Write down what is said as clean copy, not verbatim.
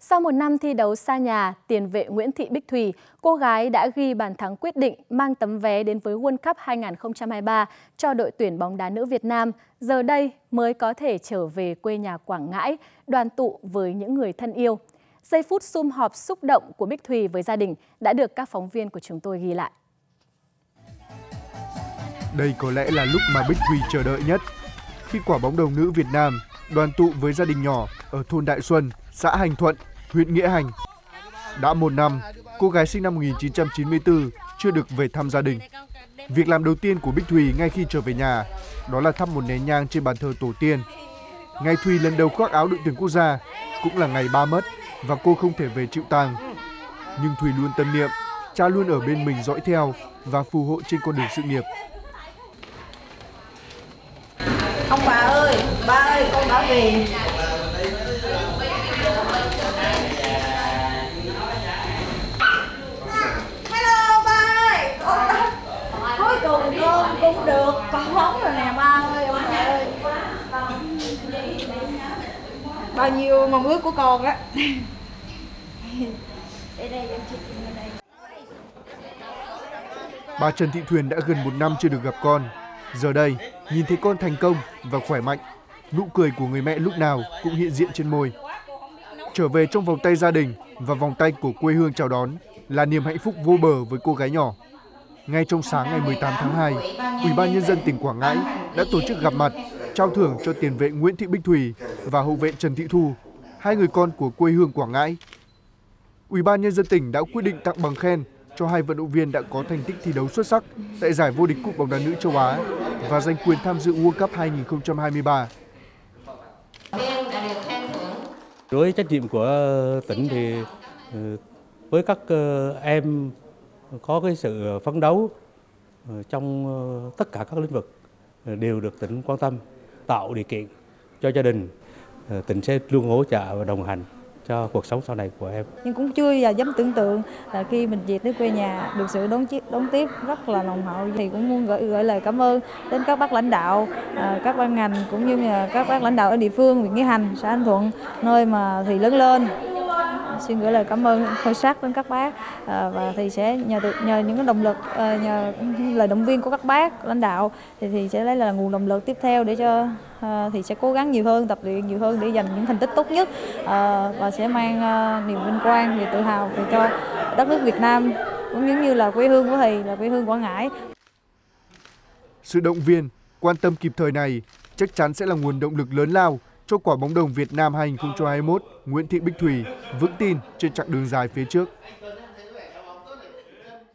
Sau một năm thi đấu xa nhà, tiền vệ Nguyễn Thị Bích Thùy, cô gái đã ghi bàn thắng quyết định mang tấm vé đến với World Cup 2023 cho đội tuyển bóng đá nữ Việt Nam. Giờ đây mới có thể trở về quê nhà Quảng Ngãi, đoàn tụ với những người thân yêu. Giây phút sum họp xúc động của Bích Thùy với gia đình đã được các phóng viên của chúng tôi ghi lại. Đây có lẽ là lúc mà Bích Thùy chờ đợi nhất. Khi quả bóng đồng nữ Việt Nam đoàn tụ với gia đình nhỏ ở thôn Đại Xuân, xã Hành Thuận, huyện Nghĩa Hành. Đã một năm, cô gái sinh năm 1994 chưa được về thăm gia đình. Việc làm đầu tiên của Bích Thùy ngay khi trở về nhà đó là thắp một nén nhang trên bàn thờ tổ tiên. Ngày Thùy lần đầu khoác áo đội tuyển quốc gia cũng là ngày ba mất và cô không thể về chịu tang. Nhưng Thùy luôn tâm niệm, cha luôn ở bên mình dõi theo và phù hộ trên con đường sự nghiệp. Ông bà ơi, ba ơi, con đã về. Hello ba ơi, cuối cùng con cũng được con rồi nè ba ơi, ông bà ơi. Bao nhiêu mong ước của con á. Bà Trần Thị Thuyền đã gần một năm chưa được gặp con. Giờ đây, nhìn thấy con thành công và khỏe mạnh, nụ cười của người mẹ lúc nào cũng hiện diện trên môi. Trở về trong vòng tay gia đình và vòng tay của quê hương chào đón là niềm hạnh phúc vô bờ với cô gái nhỏ. Ngay trong sáng ngày 18 tháng 2, Ủy ban Nhân dân tỉnh Quảng Ngãi đã tổ chức gặp mặt, trao thưởng cho tiền vệ Nguyễn Thị Bích Thùy và hậu vệ Trần Thị Thu, hai người con của quê hương Quảng Ngãi. Ủy ban Nhân dân tỉnh đã quyết định tặng bằng khen cho hai vận động viên đã có thành tích thi đấu xuất sắc tại giải vô địch cúp bóng đá nữ châu Á và giành quyền tham dự World Cup 2023. Đối với trách nhiệm của tỉnh thì với các em có cái sự phấn đấu trong tất cả các lĩnh vực đều được tỉnh quan tâm, tạo điều kiện cho gia đình, tỉnh sẽ luôn hỗ trợ và đồng hành cho cuộc sống sau này của em. Nhưng cũng chưa dám tưởng tượng là khi mình về tới quê nhà được sự đón tiếp rất là nồng hậu, thì cũng muốn gửi lời cảm ơn đến các bác lãnh đạo, các ban ngành cũng như là các bác lãnh đạo ở địa phương huyện Nghĩa Hành, xã Anh Thuận, nơi mà thì lớn lên. Xin gửi lời cảm ơn sâu sắc đến các bác và thì sẽ nhờ những cái động lực, nhờ lời động viên của các bác lãnh đạo thì sẽ lấy là nguồn động lực tiếp theo để cho thì sẽ cố gắng nhiều hơn, tập luyện nhiều hơn để giành những thành tích tốt nhất và sẽ mang niềm vinh quang và tự hào về cho đất nước Việt Nam cũng như là quê hương của thầy là quê hương Quảng Ngãi. Sự động viên, quan tâm kịp thời này chắc chắn sẽ là nguồn động lực lớn lao cho quả bóng đồng Việt Nam 2021 Nguyễn Thị Bích Thùy vững tin trên chặng đường dài phía trước.